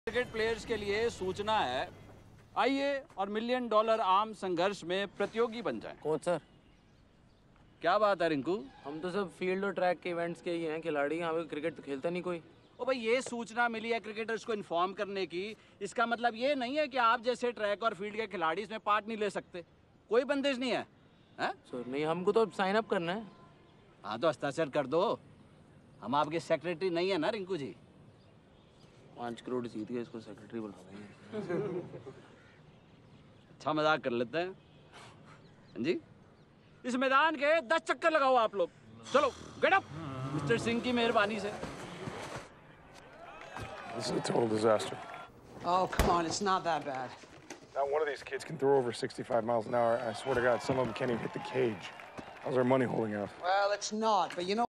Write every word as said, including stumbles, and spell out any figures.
Cricket players के लिए सूचना है, आइए और मिलियन डॉलर आम संघर्ष में प्रतियोगी बन जाएं। कोच सर, क्या बात है रिंकू? हम तो सब फील्ड और ट्रैक के इवेंट्स के ही हैं खिलाड़ी। यहाँ पे क्रिकेट तो खेलता नहीं कोई। ओ भाई, ये सूचना मिली है क्रिकेटर्स को इन्फॉर्म करने की। इसका मतलब ये नहीं है कि आप जैसे ट्रैक और फील्ड के खिलाड़ी इसमें पार्ट नहीं ले सकते। कोई बंदिश नहीं है, है? सर नहीं, हमको तो साइन अप करना है। हाँ तो हस्ताक्षर कर दो। हम आपके सेक्रेटरी नहीं है ना रिंकू जी? पाँच करोड़ जीत गए, इसको सेक्रेटरी बुला देंगे। अच्छा मजाक कर लेते हैं। हाँ जी, इस मैदान के दस चक्कर लगाओ आप लोग। चलो गेट अप मिस्टर सिंह की मेहरबानी से। This is a total disaster. Oh, come on, it's not that bad. Not one of these kids can throw over sixty-five miles an hour. I swear to God, some of them can't even hit the cage. How's our money holding out? Well, it's not, but you know